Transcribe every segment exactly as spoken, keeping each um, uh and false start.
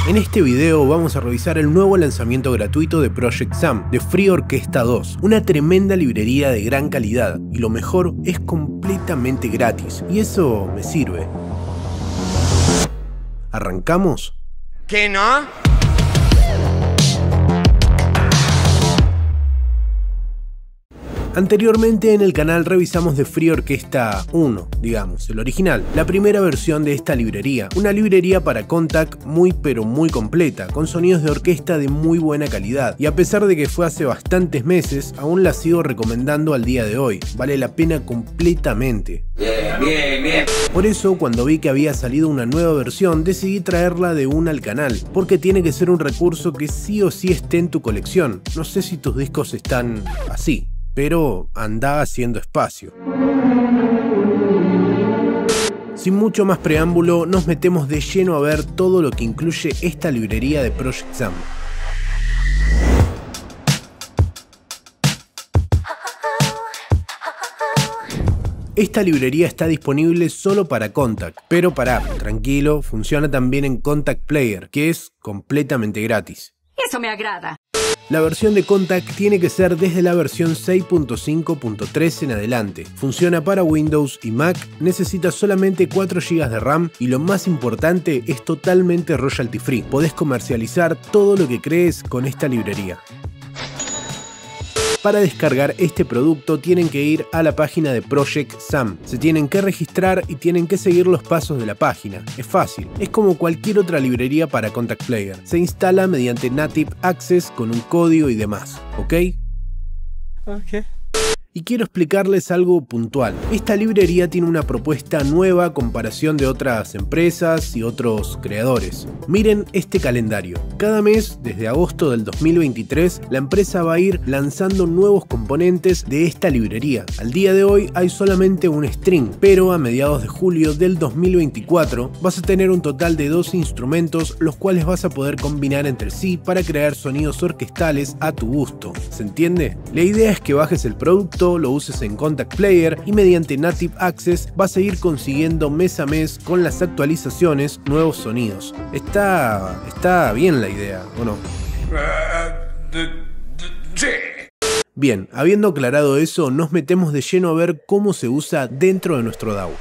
En este video vamos a revisar el nuevo lanzamiento gratuito de Project Sam, de Free Orquesta dos, una tremenda librería de gran calidad, y lo mejor, es completamente gratis, y eso me sirve. ¿Arrancamos? ¿Qué no? Anteriormente en el canal revisamos The Free Orquesta uno, digamos, el original, la primera versión de esta librería, una librería para Kontakt muy pero muy completa, con sonidos de orquesta de muy buena calidad, y a pesar de que fue hace bastantes meses, aún la sigo recomendando al día de hoy, vale la pena completamente. Bien, bien, bien. Por eso, cuando vi que había salido una nueva versión, decidí traerla de una al canal, porque tiene que ser un recurso que sí o sí esté en tu colección. No sé si tus discos están así, pero anda haciendo espacio. Sin mucho más preámbulo, nos metemos de lleno a ver todo lo que incluye esta librería de Project Sam. Esta librería está disponible solo para Kontakt, pero pará, tranquilo, funciona también en Kontakt Player, que es completamente gratis. Eso me agrada. La versión de Kontakt tiene que ser desde la versión seis punto cinco punto tres en adelante. Funciona para Windows y Mac, necesita solamente cuatro gigas de RAM y lo más importante, es totalmente royalty free. Podés comercializar todo lo que crees con esta librería. Para descargar este producto tienen que ir a la página de Project Sam, se tienen que registrar y tienen que seguir los pasos de la página. Es fácil, es como cualquier otra librería para Kontakt Player. Se instala mediante Native Access con un código y demás, ¿ok? Ok. Y quiero explicarles algo puntual. Esta librería tiene una propuesta nueva a comparación de otras empresas y otros creadores. Miren este calendario. Cada mes, desde agosto del dos mil veintitrés, la empresa va a ir lanzando nuevos componentes de esta librería. Al día de hoy hay solamente un string, pero a mediados de julio del dos mil veinticuatro vas a tener un total de doce instrumentos, los cuales vas a poder combinar entre sí para crear sonidos orquestales a tu gusto. ¿Se entiende? La idea es que bajes el producto, lo uses en Kontakt Player y mediante Native Access vas a ir consiguiendo mes a mes con las actualizaciones nuevos sonidos. Está, está bien la idea, ¿o no? Uh, de, de, sí. Bien, habiendo aclarado eso, nos metemos de lleno a ver cómo se usa dentro de nuestro D A W.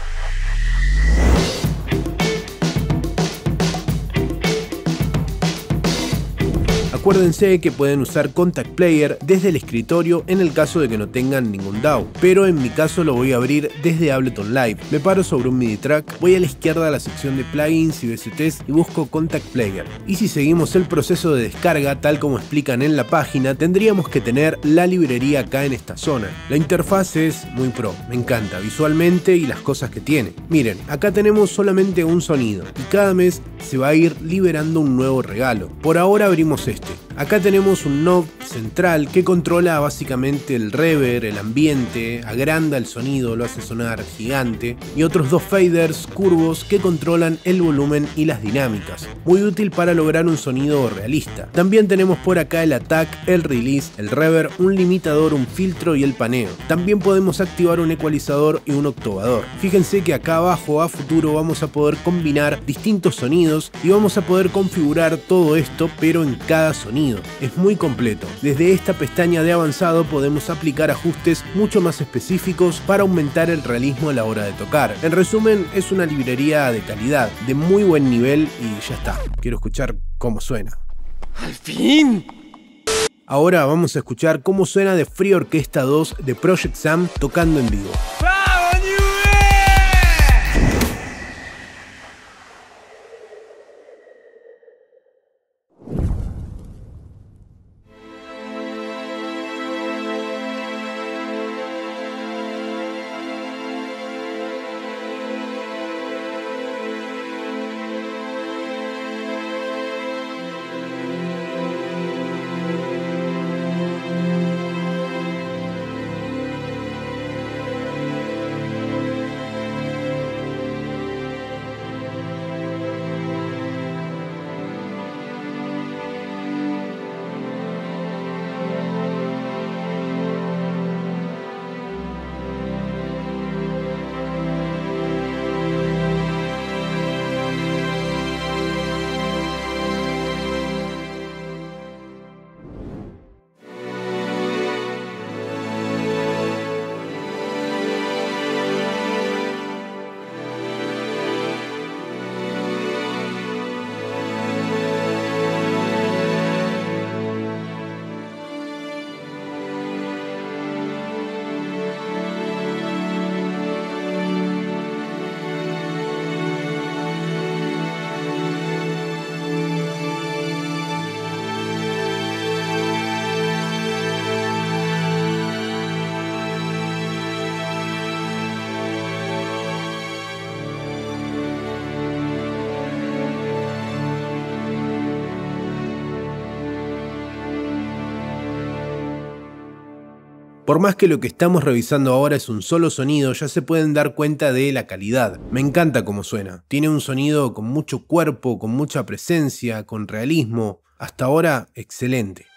Acuérdense que pueden usar Kontakt Player desde el escritorio en el caso de que no tengan ningún D A W, pero en mi caso lo voy a abrir desde Ableton Live. Me paro sobre un MIDI track, voy a la izquierda a la sección de plugins y V S Ts y busco Kontakt Player. Y si seguimos el proceso de descarga tal como explican en la página, tendríamos que tener la librería acá en esta zona. La interfaz es muy pro, me encanta visualmente y las cosas que tiene. Miren, acá tenemos solamente un sonido y cada mes se va a ir liberando un nuevo regalo. Por ahora abrimos este. Acá tenemos un knob central que controla básicamente el reverb, el ambiente, agranda el sonido, lo hace sonar gigante, y otros dos faders curvos que controlan el volumen y las dinámicas, muy útil para lograr un sonido realista. También tenemos por acá el attack, el release, el reverb, un limitador, un filtro y el paneo. También podemos activar un ecualizador y un octovador. Fíjense que acá abajo a futuro vamos a poder combinar distintos sonidos y vamos a poder configurar todo esto pero en cada sonido. Es muy completo. Desde esta pestaña de avanzado podemos aplicar ajustes mucho más específicos para aumentar el realismo a la hora de tocar. En resumen, es una librería de calidad, de muy buen nivel y ya está. Quiero escuchar cómo suena. ¡Al fin! Ahora vamos a escuchar cómo suena de Free Orquesta dos de Project Sam tocando en vivo. Por más que lo que estamos revisando ahora es un solo sonido, ya se pueden dar cuenta de la calidad. Me encanta cómo suena. Tiene un sonido con mucho cuerpo, con mucha presencia, con realismo. Hasta ahora, excelente.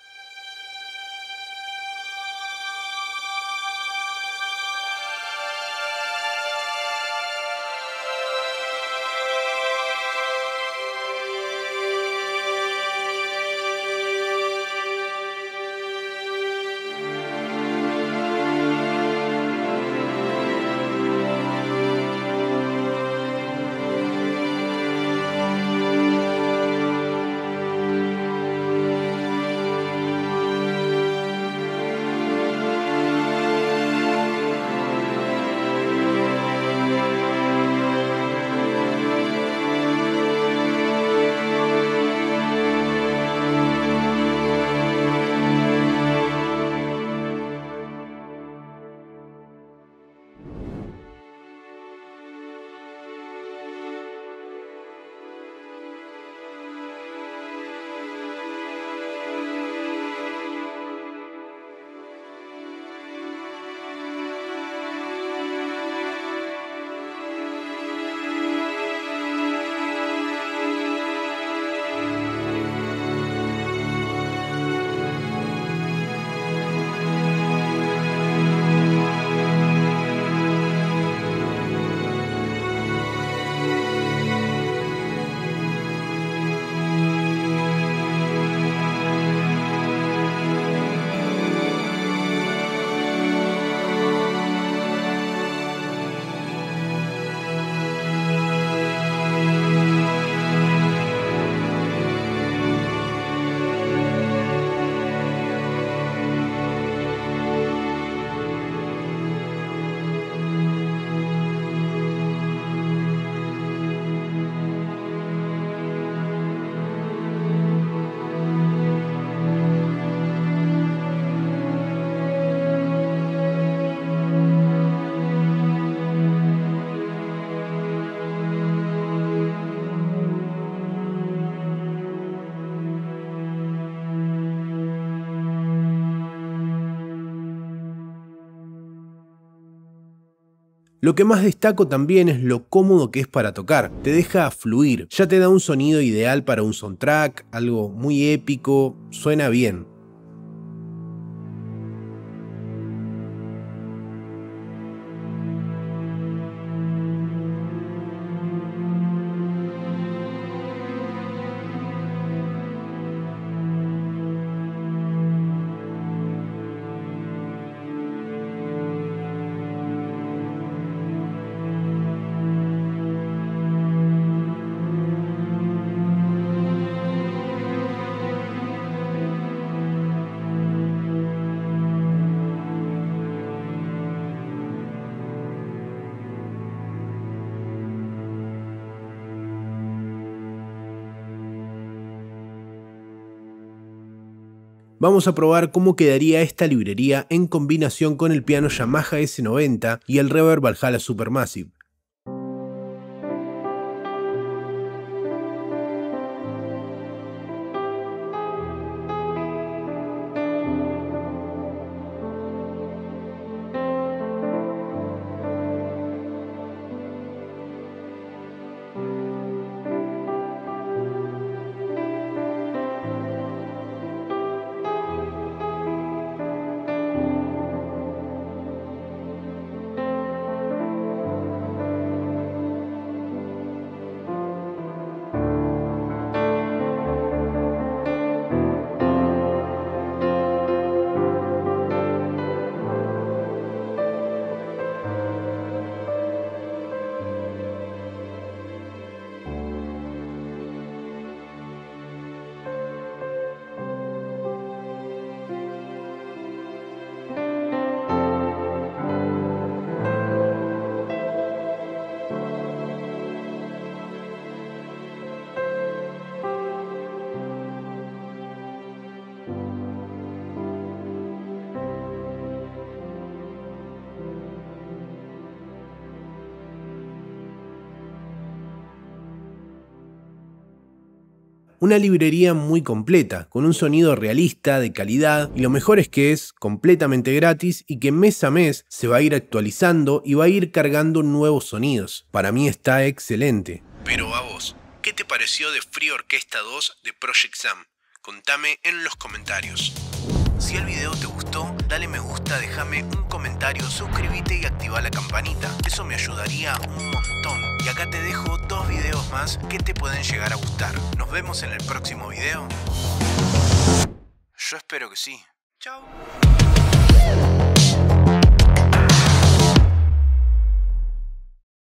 Lo que más destaco también es lo cómodo que es para tocar, te deja fluir, ya te da un sonido ideal para un soundtrack, algo muy épico, suena bien. Vamos a probar cómo quedaría esta librería en combinación con el piano Yamaha ese noventa y el Reverb Valhalla Supermassive. Una librería muy completa, con un sonido realista, de calidad, y lo mejor es que es completamente gratis y que mes a mes se va a ir actualizando y va a ir cargando nuevos sonidos. Para mí está excelente. Pero a vos, ¿qué te pareció de Free Orquesta dos de Project Sam? Contame en los comentarios. Si el video te gustó, dale me gusta, déjame un comentario, suscríbete y activa la campanita. Eso me ayudaría un montón. Y acá te dejo dos videos más que te pueden llegar a gustar. Nos vemos en el próximo video. Yo espero que sí. Chao.